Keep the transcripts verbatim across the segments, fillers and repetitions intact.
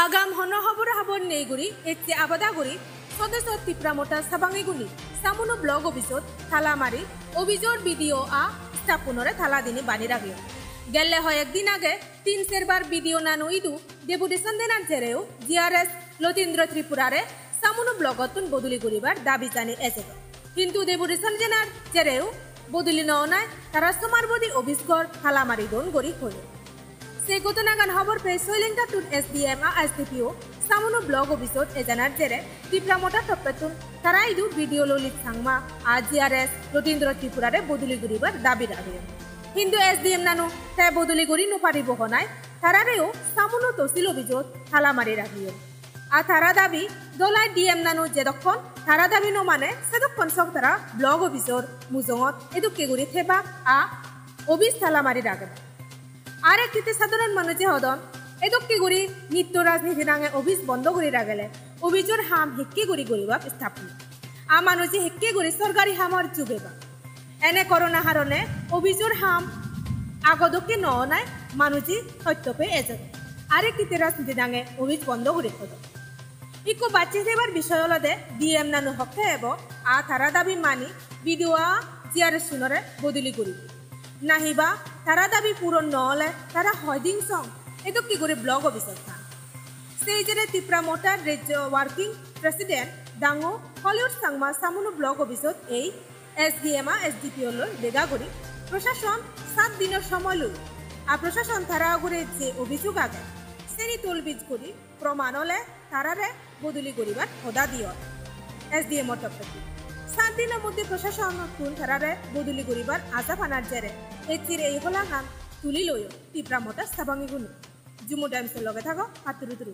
আগাম হন হবর হাবর নেইগুড়ি এচে আবাদাগুড়ি সদস্য টিপ্রামোটা সাবাঙ্গিগুলি সামুনো ব্লগ অভিযোগ থালামারি অভিযোগ ভিডিও আ স্থাপনরে থালা দিনে বানি রাখিও গেলে হয় একদিন আগে তিন সেরবার ভিডিও নানো ইদু ডেপুটেশন দেনার জেরেও জিআরএস লতীন্দ্র ত্রিপুরারে সামুনো ব্লগতুন বদলি করিবার দাবি জানি এসে কিন্তু ডেপুটেশন জেনার জেরেও বদলি নয় তারা সমারবদী অভিস্কর থালামারি দন গড়ি হল সেই ঘটনাগান খবর পেয়ে শৈলেন্দ্রাতুন এসডিএম আর এসডিপিও সামুনো ব্লগ অভিযোগ এজানার জেরে টিপ্রামোটা টপ্পেতুন তারা ইদু ভিডিও ললিত সাংমা আর জিআরএস লতীন্দ্র ত্রিপুরারে বদলি করিবার দাবি রাখে কিন্তু এসডিএম নানু তাই বদলি করি নপারিব হনায় তারারেও সামুনো তহসিল অভিযোগ থালামারি রাখিও আর তারা দাবি দলাই ডিএম নানু যেদক্ষণ তারা দাবি নমানে সেদক্ষণ সব তারা ব্লগ অভিযোগ মুজঙত এদুকে গুড়ি থেবা আ অভিজ থালামারি রাখে আর একটিতে সাধারণ মানুষে হদন এদুকে গুড়ি নিত্য রাজনীতি নাঙে অভিজ বন্ধ করে রাখলে অভিযোগ হাম হেক্কে গুড়ি গরিবা স্থাপন আ মানুষে হেক্কে গুড়ি সরকারি হামর যুগেবা এনে করোনা হারণে অভিযোগ হাম আগদকে নয় মানুষই সত্য পেয়ে এজত আর একটিতে রাজনীতি নাঙে অভিজ বন্ধ করে হদ ইকো বাচ্চা দেবার বিষয় হলদে ডিএম নানু হকে এবং আ তারা দাবি মানি ভিডিও জিআরএস শুনরে বদলি করি নাহিবা তারা দাবি পূরণ নহলে তারা হয়দিন সং এতো কি করে ব্লগ অভিযোগ খান সেই জেরে টিপ্রামোটার রাজ্য ওয়ার্কিং প্রেসিডেন্ট ডাঙো হলিউড সাংমা সামুনো ব্লগ অভিযোগ এই এসডিএম আর এসডিপিও লই বেগা করি প্রশাসন সাত দিনের সময় লই আর প্রশাসন তারা করে যে অভিযোগ আগে সেনি তোলবিজ করি প্রমাণ হলে তারারে বদলি করিবার হদা দিও এসডিএম টপ্পেতি সাত দিনের মধ্যে প্রশাসন তুল তারারে বদলি করিবার আশা ফানার জেরে এচির এই হলা গান তুলি লইও টিপ্রামোটা সাবাঙ্গি গুণ জুমু টাইমসের লগে থাকো হাতুরু তুরু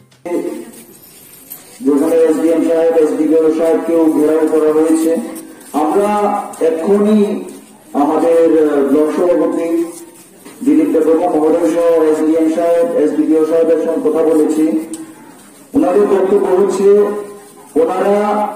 যেখানে এসডিএম সাহেব এসডিপিও সাহেবকেও ঘেরাও করা হয়েছে আমরা এক্ষুনি আমাদের ব্লক সভাপতি দিলীপ দেববর্মা মহোদয় সহ এসডিএম সাহেব এসডিপিও সাহেবের সঙ্গে কথা বলেছি ওনাদের বক্তব্য হচ্ছে ওনারা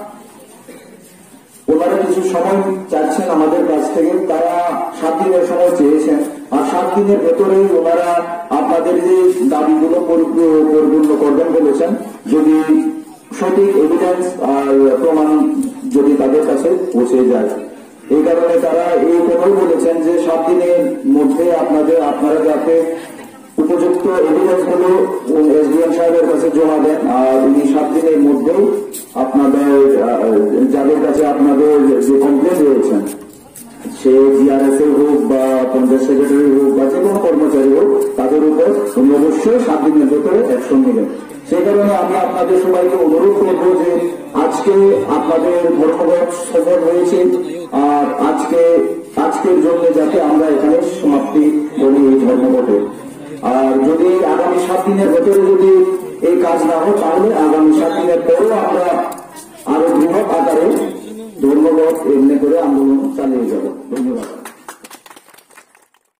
ওনারা কিছু সময় চাচ্ছেন আমাদের কাছ থেকে তারা সাত দিনের সময় চেয়েছেন আর সাত দিনের ভেতরে ওনারা আপনাদের যে দাবিগুলো পরিপূর্ণ করবেন বলেছেন যদি সঠিক এভিডেন্স আর প্রমাণ যদি তাদের কাছে পৌঁছে যায় এই কারণে তারা এই কথাই বলেছেন যে সাত দিনের মধ্যে আপনাদের আপনারা যাতে উপযুক্ত এভিডেন্স গুলো এসডিএম সাহেবের কাছে জমা দেন আর উনি সাত দিনের মধ্যেই আপনাদের যাদের কাছে আপনাদের যে কমপ্লেন রয়েছেন সে জিআরএস এর হোক বা পঞ্চায়েত সেক্রেটারি হোক বা যে কোনো কর্মচারী হোক তাদের উপর উনি অবশ্যই সাত দিনের ভেতরে অ্যাকশন নেবেন সেই কারণে আমি আপনাদের সবাইকে অনুরোধ করবো যে আজকে আপনাদের ধর্মঘট সফল হয়েছে আর আজকে আজকের জন্য যাতে আমরা এখানে সমাপ্তি করি এই ধর্মঘটে আর যদি আগামী সাত দিনের ভেতরে যদি এই কাজ না হয় তাহলে আগামী সাত দিনের পরেও আমরা আরো বৃহৎ আকারে ধর্মঘট এমনি করে আন্দোলন চালিয়ে যাব ধন্যবাদ।